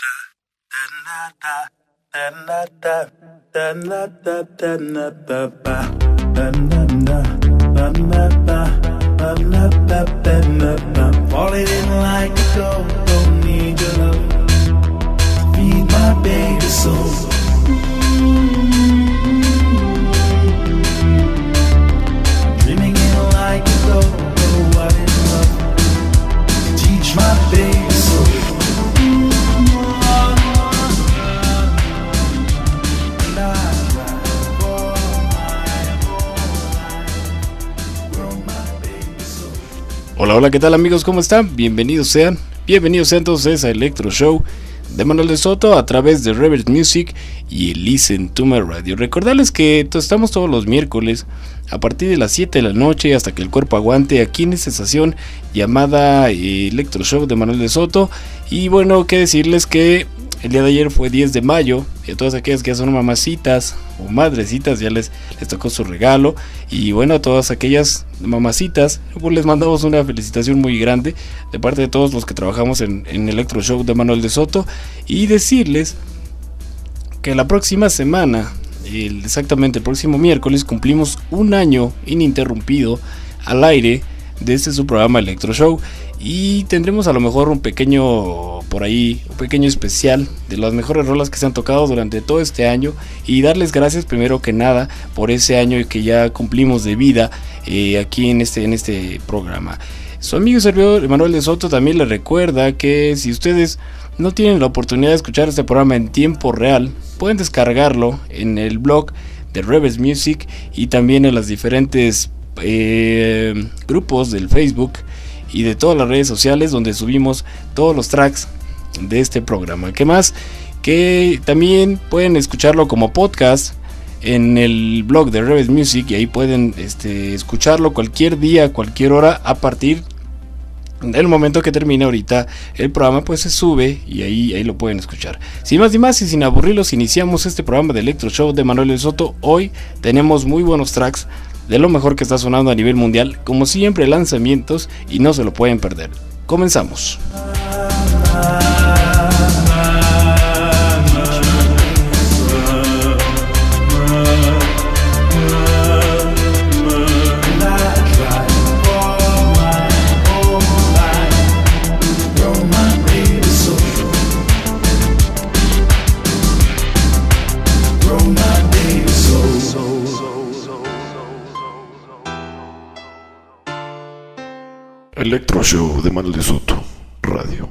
Falling in like a dove, don't need your love. Feed my baby soul. Dreaming in like a dove, oh, I'm in love. Teach my baby soul. Hola, hola, ¿qué tal amigos? ¿Cómo están? Bienvenidos sean todos ustedes a Electro Show de Manuel de Soto a través de Reverse Music y Listen to My Radio. Recordarles que estamos todos los miércoles a partir de las 7 de la noche hasta que el cuerpo aguante aquí en esta estación llamada Electro Show de Manuel de Soto. Y bueno, qué decirles que el día de ayer fue 10 de mayo y a todas aquellas que ya son mamacitas o madrecitas ya les tocó su regalo. Y bueno, a todas aquellas mamacitas pues les mandamos una felicitación muy grande de parte de todos los que trabajamos en Electro Show de Manuel de Soto. Y decirles que la próxima semana, exactamente el próximo miércoles, cumplimos un año ininterrumpido al aire de este su programa Electro Show. Y tendremos a lo mejor un pequeño especial de las mejores rolas que se han tocado durante todo este año. Y darles gracias primero que nada por ese año que ya cumplimos de vida aquí en este programa. Su amigo y servidor Manuel de Soto también les recuerda que si ustedes no tienen la oportunidad de escuchar este programa en tiempo real, pueden descargarlo en el blog de Reverse Music y también en los diferentes grupos del Facebook y de todas las redes sociales donde subimos todos los tracks de este programa. ¿Qué más? Que también pueden escucharlo como podcast en el blog de Reverse Music y ahí pueden escucharlo cualquier día, cualquier hora a partir del momento que termine ahorita el programa, pues se sube y ahí lo pueden escuchar. Sin más ni más y sin aburrirlos, iniciamos este programa de Electro Show de Manuel de Soto. Hoy tenemos muy buenos tracks de lo mejor que está sonando a nivel mundial, como siempre lanzamientos y no se lo pueden perder. Comenzamos. Electro Show de Manuel de Soto Radio.